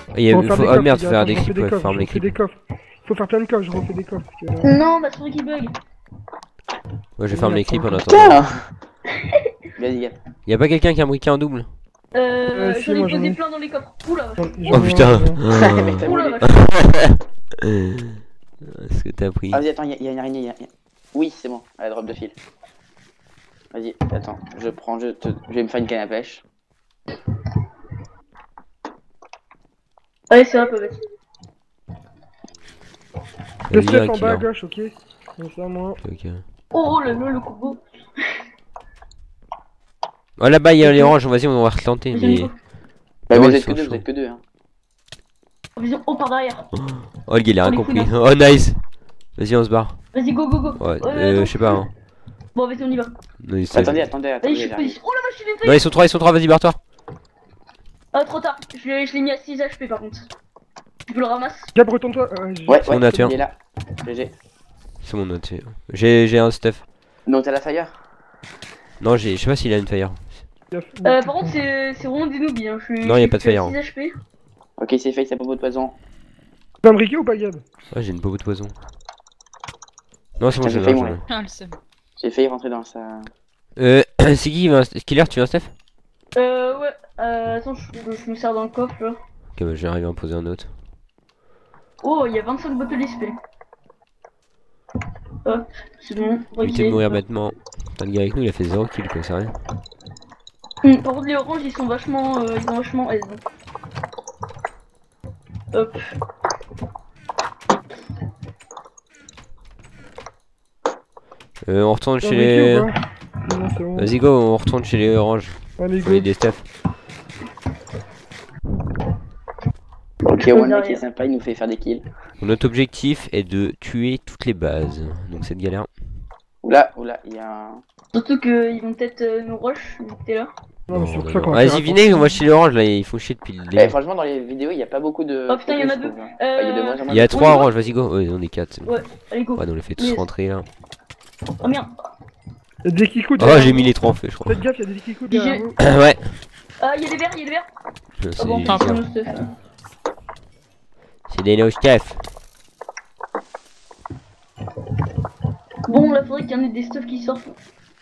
Oh merde, faut faire des je refais creeps, ouais, coffres, ferme je les refais creeps. des coffres. Faut faire plein de coffres, je refais des coffres. Parce que, Non, bah souris qui bug. Ouais, je ferme les creeps en attendant. Putain. Vas-y, gars. Y'a pas quelqu'un qui a un briquet en double? si, J'en ai moi, j'en posé ai. plein dans les coffres. Oula. Oh putain! Mec, t'as Oula, volé. Ce que t'as pris. Ah, vas-y, attends, y a une araignée. Oui, c'est bon, elle drop de fil. Vas-y, attends, je vais me faire une canne à pêche. Allez, c'est un peu bête. Le Vas-y, stuff un en bas à killer. gauche, ok? Comme ça, moi. Ok. Oh, le combo. Oh là-bas, y'a les oranges, vas-y, on va retenter. Vas-y, on y Mais. va. Bah, Non, vous ils êtes sont que deux, chauds. vous êtes que deux. Hein. Vision, oh, par derrière. Oh, le gars, il a On rien les compris. fouille, Oh, nice! Vas-y, on se barre. Vas-y, go, go, go. Ouais, attends. je sais pas. Hein. Bon, vas-y, on y va. Non, ils Attendez, Vas-y, je suis j'arrive. position. Oh la vache, je suis Non, ils sont trois, vas-y, barre-toi. Ah, trop tard. Je l'ai mis à 6 HP par contre. Tu peux le ramasser. Gab, retourne-toi. Ouais, on a tué un. il est là. GG. C'est mon note. J'ai un stuff. Non, t'as la fire? Non, je sais pas s'il a une fire. Par contre, c'est vraiment des noobies. Hein. Non, y a pas de fire. 6 HP. Ok, c'est fait, ça peut de poison. T'as un briquet ou pas, Gab? Ouais, j'ai une bobo de poison. Non, c'est bon, Putain, j'ai j'ai failli l'argent. mourir. Ah, le seum. J'ai failli rentrer dans sa. C'est qui Killer, tu veux un stuff? Ouais. Attends, je me sers dans le coffre là. Ok, bah, j'arrive à en poser un autre. Oh, il y a 25 bottles d'XP. Hop, c'est bon. Évitez de mourir bêtement. Putain, le gars avec nous, il a fait 0 kill, quoi, sérieux. Par contre, les oranges, ils sont vachement aise. Hop. On retourne T'as un chez briquet les. ou pas? Non, c'est bon. Vas-y, go, on retourne chez les oranges. Allez, On a go. des stuff. Ok, Je One derrière. qui est sympa, il nous fait faire des kills. Notre objectif est de tuer toutes les bases. Donc, cette galère. Oula, il y a un. Surtout qu'ils vont peut-être nous rush, vu que t'es là. Non, mais c'est Non, pour non, ça qu'on non. va faire Vas-y, venez, on va chez les oranges, là, ils font chier depuis le Eh, début. franchement, dans les vidéos, il n'y a pas beaucoup de. Oh putain, il y en a je deux. trouve, hein. Enfin, il y a de moins en moins Il y a de- 3 on y va. oranges, vas-y, go. Ouais, on est 4. Ouais, allez go. Ouais, on les fait tous Yes. rentrer là. Oh merde. Y'a des kikous Oh, derrière j'ai vous. mis les 3 en feu, je crois. Faites gaffe, y'a des kikous derrière J'ai- vous. Ouais. Ah, il y a des verres. C'est Ah bon, du c'est stuff. nos stuff. C'est des no stuff. Bon, là, faudrait qu'il y en ait des stuff qui sortent.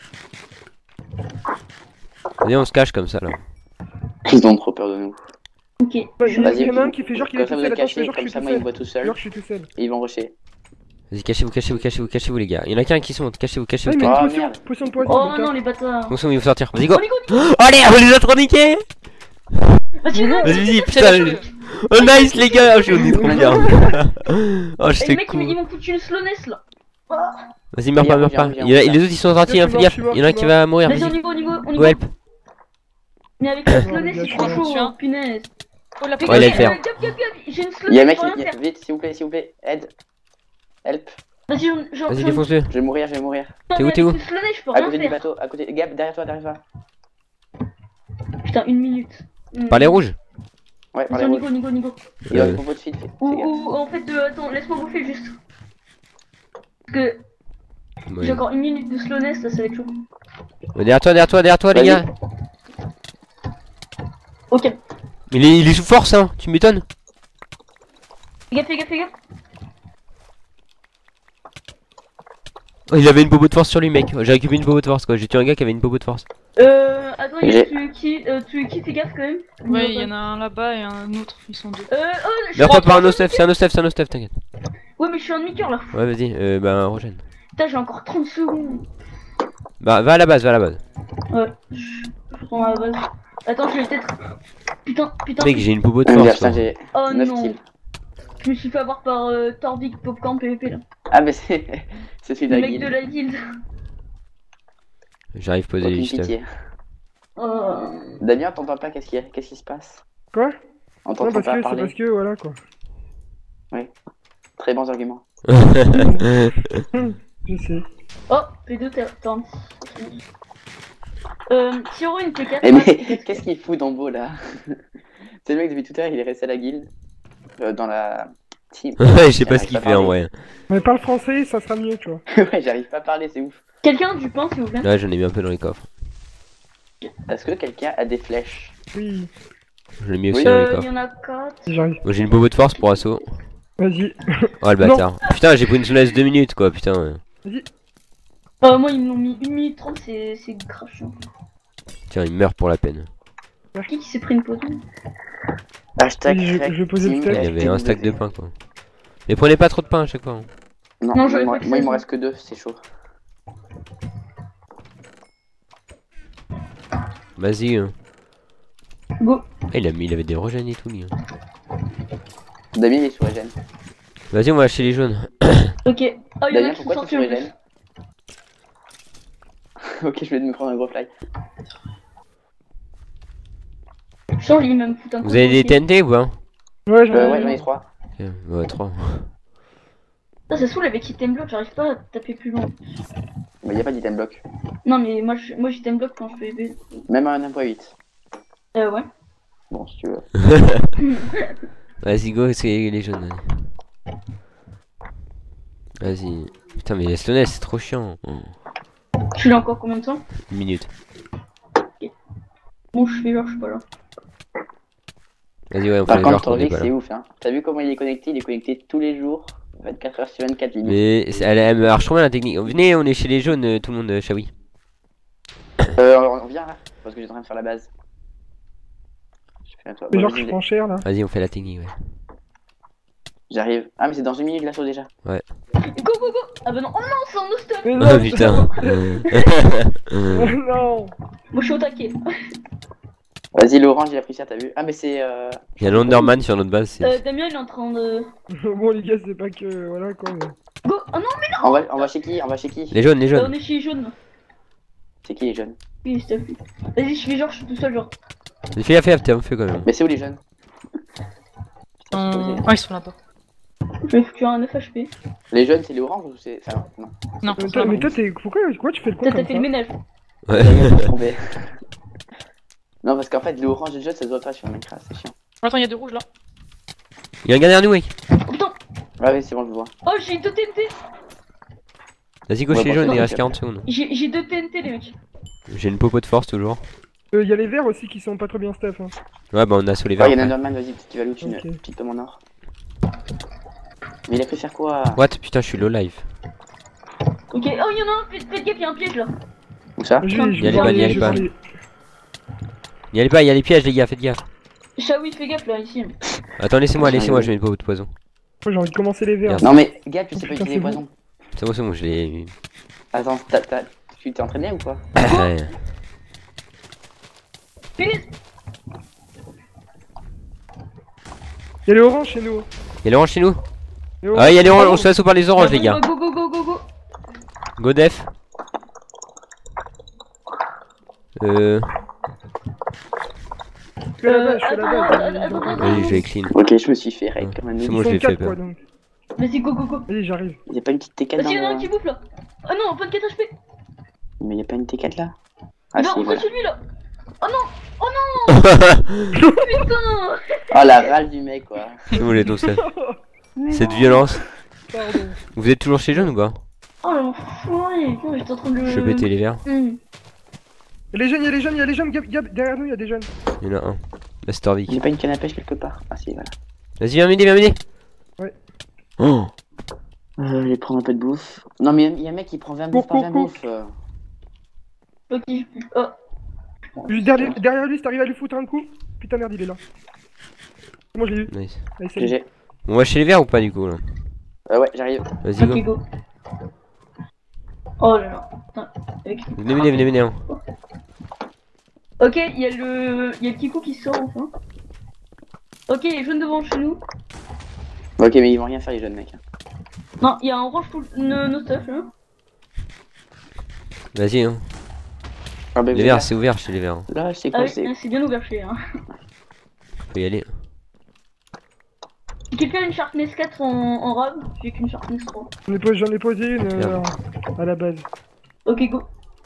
Vas-y, on se cache comme ça là. Ils ont trop peur de nous. Ok. Ouais, il Vas-y, y en a un qui fait genre qu'il est comme ça tout vous seul. êtes Attends, fais cachés, genre que comme je ça suis moi il me tout voit tout seul. seul Genre que je suis tout seul. et ils vont rusher. Vas-y, cachez-vous les gars. Il y en a qu'un qui se monte, cachez-vous. Ouais, mais Oh, une potion, merde. potion de poison. Oh bâtard. non, les bâtards. Attention, il faut sortir. Vas-y, go. Oh, les go. Oh, allez, on les a trop niqués. Vas-y, go. Vas-y, putain. Oh, nice les gars. Oh, on est trop bien. Oh, Et j'étais les mecs, ils cool. m'ont foutu une slowness là. Vas-y, meurs pas. Viens, Les autres ils sont sortis, hein, fais gaffe. Il y en a un qui va mourir. Vas-y, on Vas-y, y va. go help. Mais avec la slowness, c'est trop Ouais, chaud. tiens. Punaise. Oh, la Mais Ouais, il a le gars, faire. Gab, j'ai une Il y a un slowness mec pour rien qui. faire. Vite, s'il vous plaît, aide. Help. Vas-y, Vas-y, défonce-le. Je vais mourir. T'es où, t'es où? Une slowness, je peux À rien côté du faire. bateau, à côté. Gab, derrière toi. Putain, 1 minute. Par les rouges. Ouais, par Vas-y, les on y rouges. go, Nico. Il y a un propos de feed. Ou en fait, attends, laisse-moi bouffer juste. Parce que Ouais. j'ai encore 1 minute de slowness, là, ça va être chaud. Derrière toi les Vas-y. gars. Ok. Mais il est sous force, hein. Tu m'étonnes. Fais gaffe. Oh, il avait une bobo de force sur lui, mec. J'ai récupéré une bobo de force, quoi. J'ai tué un gars qui avait une bobo de force. Attends, il y a Tsuki, fais gaffe quand même. Ouais, il y en a un là-bas et un autre, ils sont deux. Je suis Meurs pas en- par un no-stuff, c'est un no-stuff, t'inquiète. Ouais, mais je suis en demi-cœur là. Ouais, vas-y, regen. Putain, j'ai encore 30 secondes. Bah, va à la base. Ouais, je prends la base. Attends, je vais peut-être. Putain. Mec, j'ai une bobo de Putain, force. quoi. j'ai Oh 9 non. kills. Je me suis fait avoir par Torvik Popcorn PVP là. Ah, mais c'est celui de Le la mec de guilde. la guilde. J'arrive à poser les Aucune stuff. pitié. Oh. Damien, t'entends pas qu'est-ce qui se passe? Quoi? On Non, t'entend parce pas que c'est parler. parce que voilà quoi. Très bons arguments. Je sais. Oh, P2 t'es en. Tiro une P4. Eh mais qu'est-ce qu'il fout dans Beau là? C'est le mec depuis tout à l'heure, il est resté à la guilde. Dans la team. Ouais, je sais pas J'arrive ce qu'il à fait en parler. vrai. Mais parle français, ça sera mieux, tu vois. Ouais, j'arrive pas à parler, c'est ouf. Quelqu'un a du pain s'il vous plaît. Ouais, j'en ai mis un peu dans les coffres. Est-ce que quelqu'un a des flèches? Oui. Je l'ai mis aussi Oui. dans les Il y coffres. en a 4. J'arrive. Moi j'ai une bobo de force pour assaut. Vas-y. Oh le bâtard. Putain, j'ai pris une souleuse 2 minutes quoi, putain. Ouais. Moi, ils m'ont mis 1 minute 30, c'est grave chiant. Tiens, il meurt pour la peine. Qui s'est pris une photo? Hashtag Oui, je vais poser le Team steak. Il y avait un stack de pain quoi. Mais prenez pas trop de pain à chaque fois. Hein. Non, Non, j'aurais moi, fait moi, il ça. m'en reste que 2, c'est chaud. Vas-y. Go. Ah, il avait des rejets et tout lui. Hein. Damien il est sur Regen. Vas-y, on va acheter les jaunes. Ok. Oh, il y en a Damien, qui sont pourquoi sortis t'es sur en plus. Regen? Ok, je vais me prendre un gros fly. Sur lui, même foutre un Vous coup avez des aussi. TNT ou pas? Ouais, j'en Ouais, j'en ai ai 3. Ouais, 3. Ça, ça saoule avec item block, j'arrive pas à taper plus loin. Mais y a pas d'item block. Non, mais moi j'item block quand je fais B. Même à un 1.8. Ouais. Bon, si tu veux. Vas-y, go, c'est les jaunes. Vas-y. Putain, mais laisse-le naître, c'est trop chiant. Je suis là encore combien de temps? 1 minute. Bon, je fais genre, je suis pas là. Vas-y, ouais, on fait Par les contre, genre qu'on est Torvik, pas c'est là. ouf, hein. T'as vu comment il est connecté? Il est connecté tous les jours, 24 heures sur 24 limite. Mais elle marche trop bien la technique. Venez, on est chez les jaunes, tout le monde, Shawi. On vient là, parce que j'étais en train de faire la base. Je fais à toi. Mais Bon, genre, vas-y, je prends cher là. Vas-y, on fait la technique, ouais. j'arrive. Ah, mais c'est dans 1 minute l'assaut déjà. Go, go, go! Ah bah non, oh non, c'est en no-stop! Mais Oh non, putain. Oh non. Moi je suis au taquet. Vas-y, l'orange, il a pris ça, t'as vu? Ah, mais c'est. Il y a l'Underman sur notre base. Damien il est en train de. Bon, les gars, c'est pas que. Voilà quoi. Mais... Go! Oh non, On va chez qui? On va chez qui? Les jaunes, les on jaunes. est chez les jaunes. C'est qui les jeunes? Oui, s'il te plaît. Vas-y, je fais genre, je suis tout seul, genre. Fais gaffe, t'es un feu quand même. Mais c'est où les jeunes? Putain, c'est posé. Ah, ils sont là-bas. Je vais foutre un 9 HP. Les jeunes, c'est les oranges ou c'est. Enfin, non. Non, Mais ils sont là-bas. toi, t'es. Pourquoi tu fais le con T'as comme fait ça le ménage. Ouais. Je me suis trompé. Non, parce qu'en fait, l'orange et le jaune, ça se voit pas sur Minecraft, c'est chiant. Attends, il y a 2 rouges là. Il y a un gars derrière nous, mec. Oh putain! Ah, oui, c'est bon, je vois. Oh, j'ai 2 TNT! Vas-y, go Ouais, chez les bon, jaunes, c'est il bon, reste ok. 40 secondes. J'ai 2 TNT, les mecs. J'ai une popo de force toujours. Y a les verts aussi qui sont pas très bien stuff. Hein. Ouais, bah on a sur les Ah, verts. il y a un après. Enderman, vas-y, petit valou, une Ok. petite pomme en or. Mais il a pu faire quoi? What? Putain, je suis low live. Ok, oh, il y en a un, faites gaffe, il y a un piège là. Où ça? Je Y a les vais balles, y a les je vais balles. aller- Il y a les pas, il y a les pièges, les gars, faites gaffe. Shawi, fais gaffe là, ici. Attends, laissez-moi, laissez-moi, je mets une popo de poison. Moi, j'ai envie de commencer les verts. Merde. Non, mais, gars, tu sais pas Putain, utiliser les c'est poisons. C'est bon, je l'ai. Attends, tu t'es entraîné ou quoi? Ouais. Punaise! Y'a les oranges chez nous. Y'a l'orange chez nous? Les oranges. Ah, y'a les oranges, on se laisse par les oranges, les gars. Go, go, go, go, go! Go def. Je suis à la base, je suis à la base. Attends, Vas-y, je vais clean. Ok, je me suis fait raid comme un C'est noob. bon, Ils je l'ai sont fait 4 quoi peur. donc. Vas-y, go, go, go! Vas-y, j'arrive. Y'a pas une petite T4 Vas-y, dans y'en a un le... qui bouffe là! Oh non, pas de 4 HP! Mais y'a pas une T4 là? Il Ah va si, rentrer voilà. chez lui là! Oh non! Oh non! Putain! Oh la râle du mec quoi. C'est bon, j'ai tout ça. Cette violence. Pardon. Vous êtes toujours chez jeunes ou quoi? Oh l'enfoiré! Non, j'étais en train de le. Je vais péter les verres. Y'a les jeunes, y'a les jeunes, y'a les jeunes. Derrière nous, y'a des jeunes. Il y en a un. Mastervic. J'ai pas une canne à pêche quelque part? Ah si, voilà. Vas-y, viens m'aider, viens m'aider. Ouais. Oh. Je vais prendre un peu de bouffe. Non mais y'a un mec qui prend 20 bouffes par 20 bouffes. Ok, oh. Juste derrière lui, si t'arrives à lui foutre un coup. Putain, merde, il est là. Moi, je l'ai eu. Nice. Allez, salut. GG. On va chez les verres ou pas du coup là? Ouais, j'arrive. Vas-y, Ok, go. go. Oh là là. Putain. Avec- Venez, hein. Ok, il y a le Kikou qui sort enfin. Ok, les jaunes devant chez nous. Ok, mais ils vont rien faire les jeunes mecs. Non, il y a un orange full no stuff là. Vas-y, hein. Ah bah, Les verres, c'est ouvert chez les verres. là, c'est Ah quoi? oui, c'est bien ouvert chez hein. Faut y aller. Quelqu'un a une Sharpness 4 en rab? J'ai qu'une Sharpness 3. J'en ai posé une Merde. à la base. Ok, go.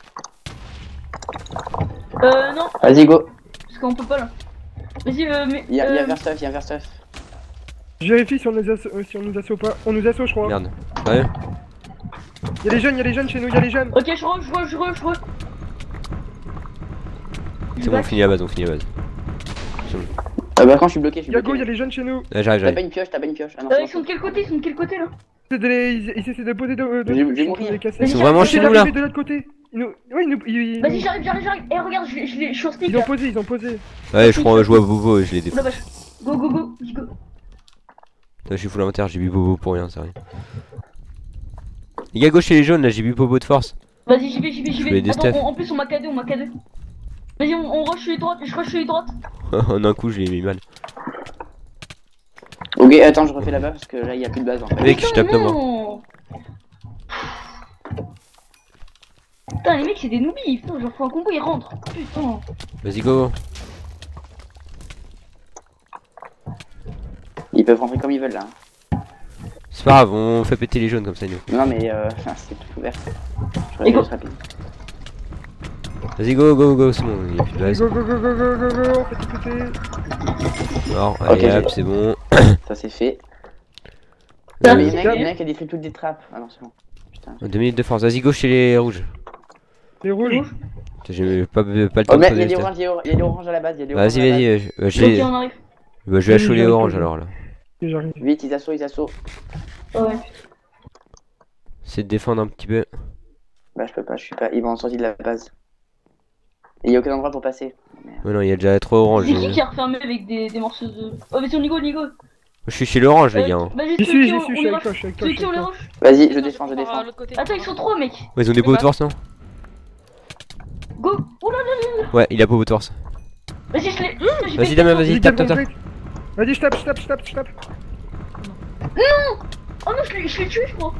Non, Vas-y, go. parce qu'on peut pas là. Vas-y, mais. Y'a un verstuff, y'a un verstuff. Je vérifie si on nous assaut pas. On nous assaut, je crois. Merde. Sérieux? Y'a les jeunes chez nous, y'a les jeunes. Ok, je re. C'est bon, on finit la base, C'est bon. Ah bah quand je suis bloqué, je suis Yago, bloqué. il y a les jeunes chez nous. J'arrive, T'as j'arrive. pas une pioche, t'as pas une pioche. Ah non, c'est Ils sont de quel côté? Ils sont de quel côté là? Ils essaient de poser de. J'ai mourir. Ils sont vraiment chez nous là. de l'autre côté. Vas-y, j'arrive. Eh, regarde, je suis en speed. Ils ont Là. posé, ils ont posé. Ouais, je vois Bobo et je les défends. Là, bah, go. Je suis full inventaire, j'ai bu Bobo pour rien, c'est rien. Les gars, gauche et les jaunes là, j'ai bu Bobo de force. Vas-y, j'y vais. Je fais des Attends, steps. en plus, on m'a cadé. Vas-y, on rush sur les droites. Je rush sur les droites. En un coup, je l'ai mis mal. Ok, attends, je refais là-bas parce que là, il y a plus de base en fait. Mec, je tape de moi. non. Putain, les mecs, c'est des noobies. Putain, je leur fais un combo, ils rentrent. Putain. Vas-y, go. Ils peuvent rentrer comme ils veulent là. C'est pas grave, on fait péter les jaunes comme ça, nous. Non mais c'est tout ouvert. Je Et go. regarde rapide. Vas-y, go, c'est bon, il y a plus de base. Go, on fait tout péter. Alors, Ok, allez, j'ai- hop, c'est bon. Ça c'est fait. Ça, Mais c'est il y en a bien. qui a détruit toutes des trappes. Ah non, c'est bon. Putain. 2 minutes de force. Vas-y, gauche chez les rouges. Les rouges. Putain, j'ai pas le temps Oh de mais il y poser a les des steps. oranges, il y a des oranges à la base, il y a des oranges Vas-y, à la base. vas-y, Ok, on arrive. je vais acheter les Oui, oranges j'arrive. alors là. Et j'arrive. Vite, ils assaut. Ouais. C'est de défendre un petit peu. Bah je peux pas, je suis pas. Ils vont en sortir de la base. Et il y a aucun endroit pour passer. Ouais, non, il y a déjà trop orange. C'est qui a refermé avec des morceaux de. Oh, mais c'est on y go. Je suis chez l'orange, les gars. Hein. Vas-y, J'y suis, je on suis les avec toi, rush. je suis avec Tu veux qui on les toi. rush? Vas-y, je défends. Attends, ils sont trop, mec. Ouais, ils ont des pots de force, non? Go. Oula, Ouais, il a pas de force. vas-y, je l'ai. Vas-y, Damien, vas-y, tape. Vas-y, je tape. Oh non, je l'ai tué, je crois.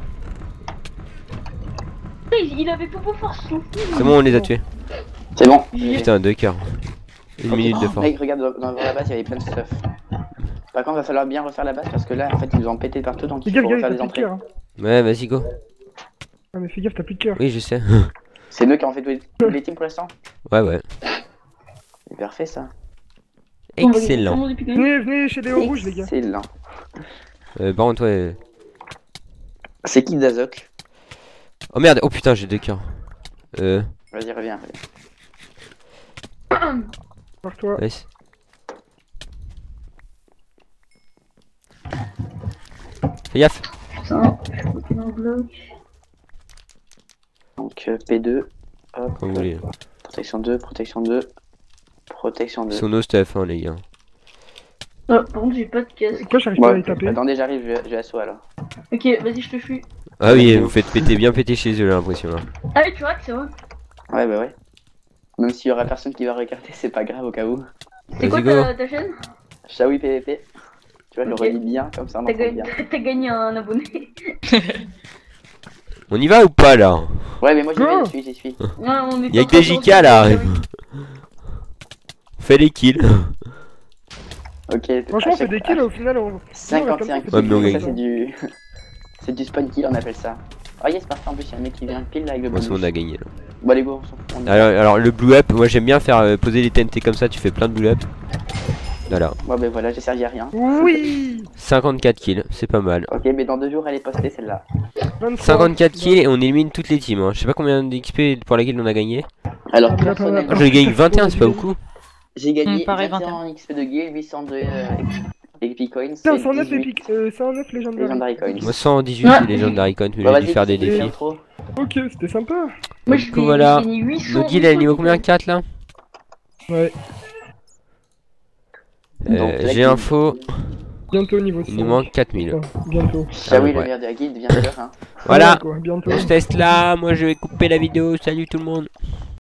Putain, il avait Popo force. C'est bon, on les a tués. C'est bon. Putain, 2 cœurs. Une minute de force. Mec, regarde, dans la base, il y avait plein de stuff. Par contre, va falloir bien refaire la base parce que là, en fait, ils nous ont pété partout donc Fais il gaffe, faut gars, refaire t'as des plus de entrées. cœur. Hein. Ouais, vas-y, go. Ah, mais fais gaffe, t'as plus de cœur. Oui, je sais. C'est nous qui avons fait tous les teams pour l'instant. Ouais. C'est parfait ça. Excellent. Venez chez les hauts rouges, les gars. Excellent. Par contre, ouais. C'est qui Dazok? Oh merde, oh putain, j'ai 2 cœurs. Vas-y, reviens. Par toi. Nice. Fais gaffe. Putain, je dans le bloc. Donc P2. Hop. Comme vous voulez. Protection 2. Ils sont nos stuff, hein, les gars. Oh, par contre, j'ai pas de casque. Quoi, j'arrive pas à Ouais. les taper. Attendez, j'arrive, je vais assaut alors. Ok, vas-y, je te fuis. Ah oui, vous faites bien péter chez eux, j'ai l'impression là. Ah, oui, tu vois que c'est vrai. Ouais, bah ouais. Même s'il y aura personne qui va regarder, c'est pas grave au cas où. C'est quoi Vas-y, go. ta chaîne? Shaoui PVP. Tu vois, je le Ok. relis bien, comme ça on T'as entend bien. gagné un abonné. On y va ou pas là? Ouais, mais moi Go. j'y suis. Ouais, on est Y'a pas que des en train de JK là. regarder. On fait les kills. Ok. Franchement, c'est des kills au final. 55 Ouais, mais on kills, gagne. ça c'est du... c'est du spawn kill, on appelle ça. Oh yes, parfait, en plus y'a un mec qui vient pile là avec le Moi, c'est bon, bonus. on a gagné là. Bon allez go, on s'en fout. Alors, le blue up, moi j'aime bien faire poser les TNT comme ça, tu fais plein de blue up. Voilà. Ouais, bah voilà, j'ai servi à rien. Oui. 54 kills, c'est pas mal. Ok, mais dans 2 jours elle est postée celle-là. 23. 54 kills et on élimine toutes les teams. Hein. Je sais pas combien d'XP pour laquelle on a gagné. Alors Ah, personnellement, Je gagne 21, c'est pas beaucoup. j'ai gagné pareil, 21 en XP de guild, 800 de Epic Coins, Putain, et 109 18 épiques. 109 légendaires. Legendary Coins. Moi 118 Ouais. les Legendary Coins, mais Bah j'ai vas-y, dû faire des tu peux défis. trop. Ok, c'était sympa. Moi, Du coup, voilà. j'ai gagné 800. Nos guilds, elle est niveau combien? 4 là? Ouais. Donc, la J'ai guilde. info, Bientôt au niveau 5. il nous manque 4000. Bientôt. Shaoui, ouais. le meilleur de la guild, bien sûr. Hein. Voilà, Ouais, quoi, bientôt. on se teste là, moi je vais couper la vidéo, salut tout le monde.